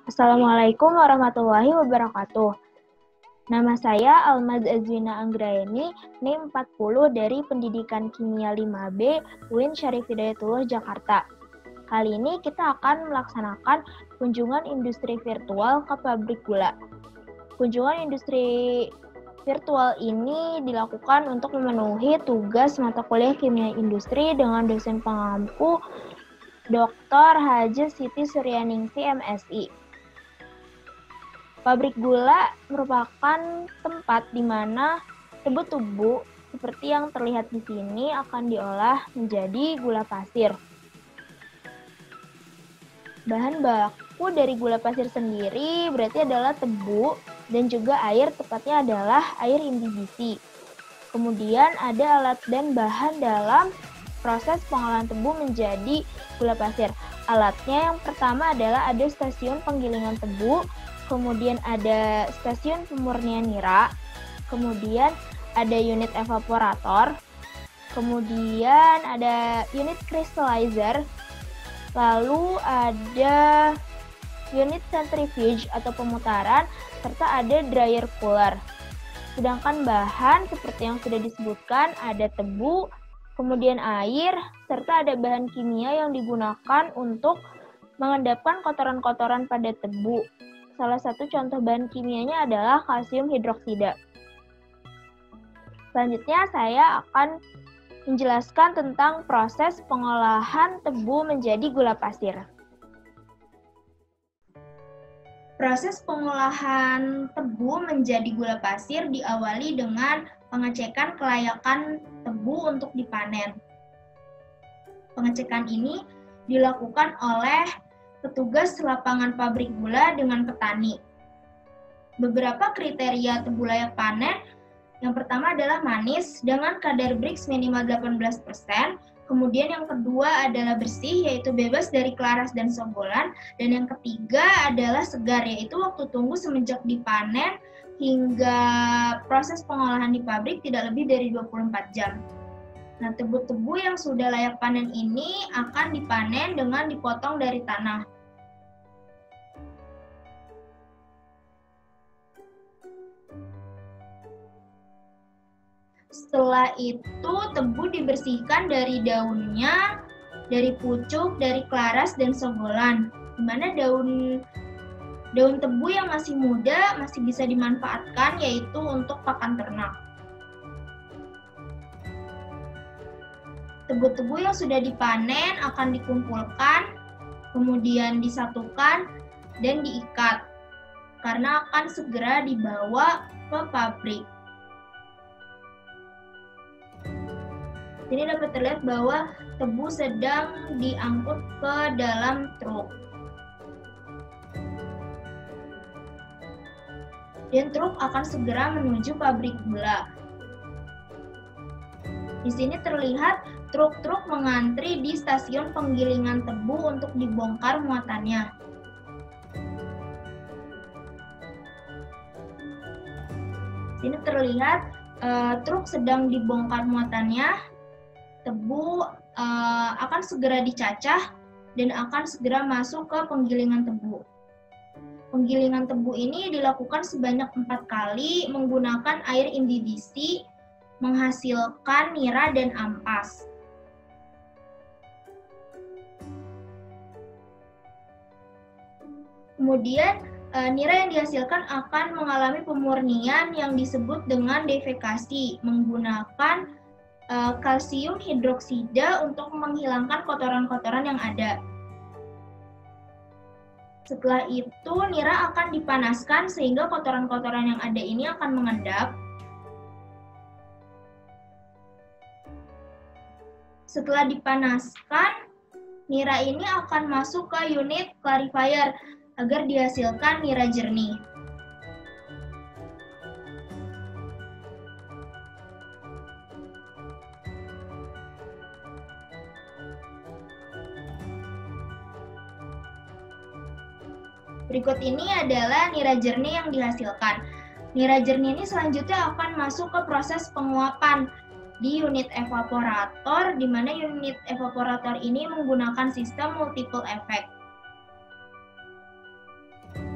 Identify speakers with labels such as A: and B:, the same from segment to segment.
A: Assalamualaikum warahmatullahi wabarakatuh. Nama saya Almaz Azwina Anggraeni, NIM 40 dari Pendidikan Kimia 5B, UIN Syarif Hidayatullah, Jakarta. Kali ini kita akan melaksanakan kunjungan industri virtual ke pabrik gula. Kunjungan industri virtual ini dilakukan untuk memenuhi tugas mata kuliah kimia industri dengan dosen pengampu Dr. Haji Siti Suryaningsi, MSI. Pabrik gula merupakan tempat di mana tebu-tebu seperti yang terlihat di sini akan diolah menjadi gula pasir. Bahan baku dari gula pasir sendiri berarti adalah tebu dan juga air, tepatnya adalah air indibisi. Kemudian ada alat dan bahan dalam proses pengolahan tebu menjadi gula pasir. Alatnya yang pertama adalah ada stasiun penggilingan tebu, kemudian ada stasiun pemurnian nira, kemudian ada unit evaporator, kemudian ada unit crystallizer, lalu ada unit centrifuge atau pemutaran, serta ada dryer cooler. Sedangkan bahan seperti yang sudah disebutkan ada tebu, kemudian air, serta ada bahan kimia yang digunakan untuk mengendapkan kotoran-kotoran pada tebu. Salah satu contoh bahan kimianya adalah kalsium hidroksida. Selanjutnya saya akan menjelaskan tentang proses pengolahan tebu menjadi gula pasir. Proses pengolahan tebu menjadi gula pasir diawali dengan pengecekan kelayakan tebu untuk dipanen. Pengecekan ini dilakukan oleh petugas lapangan pabrik gula dengan petani. Beberapa kriteria tebu layak panen, yang pertama adalah manis dengan kadar Brix minimal 18%, kemudian yang kedua adalah bersih, yaitu bebas dari kelaras dan sogolan, dan yang ketiga adalah segar, yaitu waktu tunggu semenjak dipanen hingga proses pengolahan di pabrik tidak lebih dari 24 jam. Nah, tebu-tebu yang sudah layak panen ini akan dipanen dengan dipotong dari tanah. Setelah itu, tebu dibersihkan dari daunnya, dari pucuk, dari kelaras, dan sogolan. Di mana daun tebu yang masih muda masih bisa dimanfaatkan, yaitu untuk pakan ternak. Tebu-tebu yang sudah dipanen akan dikumpulkan, kemudian disatukan, dan diikat, karena akan segera dibawa ke pabrik. Ini dapat terlihat bahwa tebu sedang diangkut ke dalam truk. Dan truk akan segera menuju pabrik gula. Di sini terlihat truk-truk mengantri di stasiun penggilingan tebu untuk dibongkar muatannya. Di sini terlihat truk sedang dibongkar muatannya. Tebu akan segera dicacah dan akan segera masuk ke penggilingan tebu. Penggilingan tebu ini dilakukan sebanyak 4 kali menggunakan air indibisi, menghasilkan nira dan ampas. Kemudian nira yang dihasilkan akan mengalami pemurnian yang disebut dengan defekasi menggunakan kalsium hidroksida untuk menghilangkan kotoran-kotoran yang ada. Setelah itu, nira akan dipanaskan sehingga kotoran-kotoran yang ada ini akan mengendap. Setelah dipanaskan, nira ini akan masuk ke unit clarifier agar dihasilkan nira jernih. Berikut ini adalah nira jernih yang dihasilkan. Nira jernih ini selanjutnya akan masuk ke proses penguapan di unit evaporator, di mana unit evaporator ini menggunakan sistem multiple effect.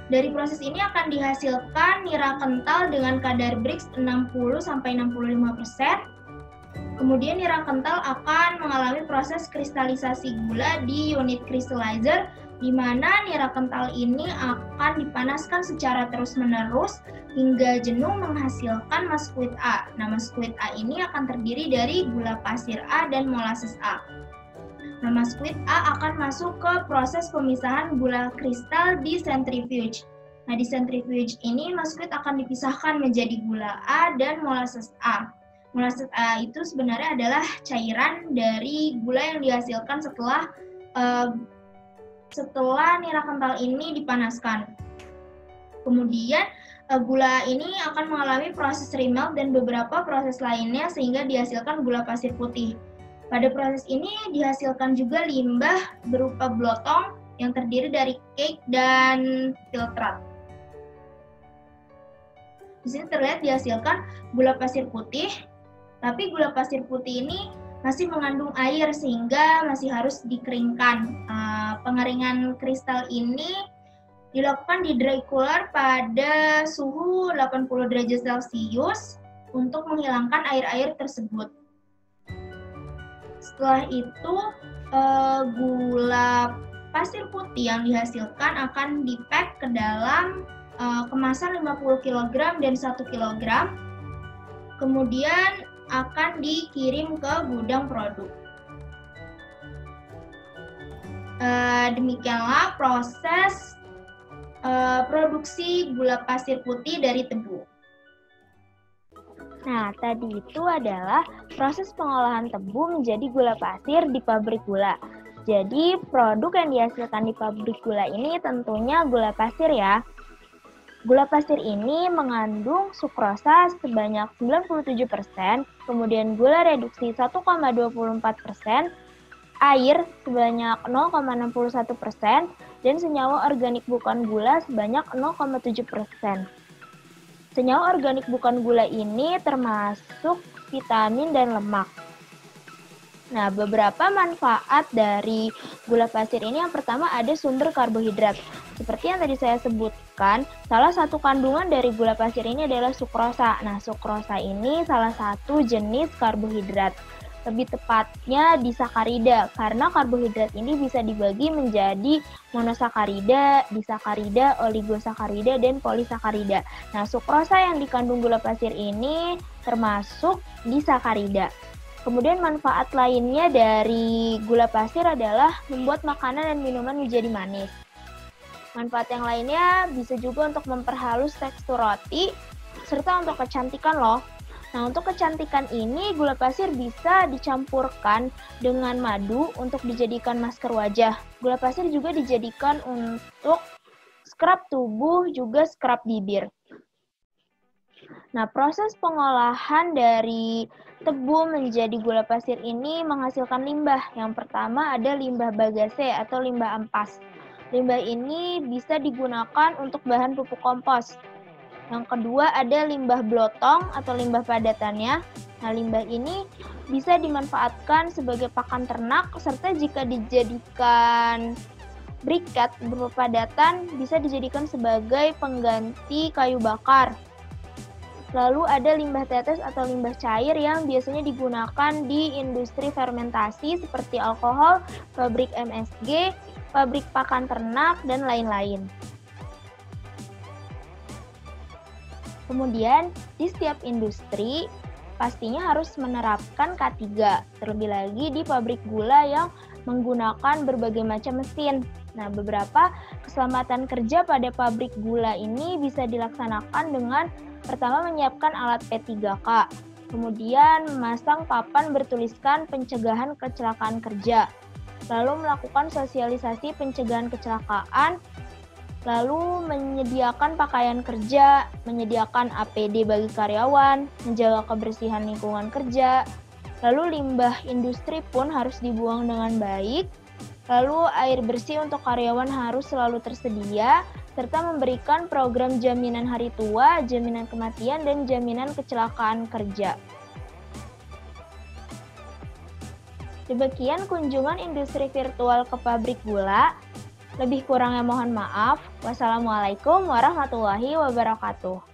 A: Dari proses ini akan dihasilkan nira kental dengan kadar Brix 60-65%. Kemudian nira kental akan mengalami proses kristalisasi gula di unit crystallizer, di mana nira kental ini akan dipanaskan secara terus-menerus hingga jenuh menghasilkan maskuit A. Nah, maskuit A ini akan terdiri dari gula pasir A dan molasses A. Nah, maskuit A akan masuk ke proses pemisahan gula kristal di centrifuge. Nah, di centrifuge ini maskuit akan dipisahkan menjadi gula A dan molasses A. Molasses A itu sebenarnya adalah cairan dari gula yang dihasilkan setelah nira kental ini dipanaskan. Kemudian gula ini akan mengalami proses remelt dan beberapa proses lainnya sehingga dihasilkan gula pasir putih. Pada proses ini dihasilkan juga limbah berupa blotong yang terdiri dari cake dan filtrat. Di sini terlihat dihasilkan gula pasir putih, tapi gula pasir putih ini masih mengandung air sehingga masih harus dikeringkan. Pengeringan kristal ini dilakukan di dry cooler pada suhu 80 derajat Celcius untuk menghilangkan air-air tersebut. Setelah itu, gula pasir putih yang dihasilkan akan dipack ke dalam kemasan 50 kg dan 1 kg. Kemudian akan dikirim ke gudang produk. Demikianlah proses produksi gula pasir putih dari tebu. Nah, tadi itu adalah proses pengolahan tebu menjadi gula pasir di pabrik gula. Jadi, produk yang dihasilkan di pabrik gula ini tentunya gula pasir ya. Gula pasir ini mengandung sukrosa sebanyak 97%, kemudian gula reduksi 1,24%, air sebanyak 0,61%, dan senyawa organik bukan gula sebanyak 0,7%. Senyawa organik bukan gula ini termasuk vitamin dan lemak. Nah, beberapa manfaat dari gula pasir ini yang pertama ada sumber karbohidrat. Seperti yang tadi saya sebutkan, salah satu kandungan dari gula pasir ini adalah sukrosa. Nah, sukrosa ini salah satu jenis karbohidrat. Lebih tepatnya disakarida, karena karbohidrat ini bisa dibagi menjadi monosakarida, disakarida, oligosakarida, dan polisakarida. Nah, sukrosa yang dikandung gula pasir ini termasuk disakarida. Kemudian manfaat lainnya dari gula pasir adalah membuat makanan dan minuman menjadi manis. Manfaat yang lainnya bisa juga untuk memperhalus tekstur roti, serta untuk kecantikan loh. Nah, untuk kecantikan ini, gula pasir bisa dicampurkan dengan madu untuk dijadikan masker wajah. Gula pasir juga dijadikan untuk scrub tubuh, juga scrub bibir. Nah, proses pengolahan dari tebu menjadi gula pasir ini menghasilkan limbah. Yang pertama ada limbah bagase atau limbah ampas. Limbah ini bisa digunakan untuk bahan pupuk kompos. Yang kedua ada limbah blotong atau limbah padatannya. Nah, limbah ini bisa dimanfaatkan sebagai pakan ternak, serta jika dijadikan briket berupa padatan bisa dijadikan sebagai pengganti kayu bakar. Lalu ada limbah tetes atau limbah cair yang biasanya digunakan di industri fermentasi seperti alkohol, pabrik MSG, pabrik pakan ternak, dan lain-lain. Kemudian, di setiap industri pastinya harus menerapkan K3, terlebih lagi di pabrik gula yang menggunakan berbagai macam mesin. Nah, beberapa keselamatan kerja pada pabrik gula ini bisa dilaksanakan dengan pertama menyiapkan alat P3K, kemudian memasang papan bertuliskan pencegahan kecelakaan kerja, lalu melakukan sosialisasi pencegahan kecelakaan, lalu menyediakan pakaian kerja, menyediakan APD bagi karyawan, menjaga kebersihan lingkungan kerja, lalu limbah industri pun harus dibuang dengan baik, lalu air bersih untuk karyawan harus selalu tersedia, serta memberikan program jaminan hari tua, jaminan kematian, dan jaminan kecelakaan kerja. Demikian kunjungan industri virtual ke pabrik gula. Lebih kurangnya mohon maaf. Wassalamualaikum warahmatullahi wabarakatuh.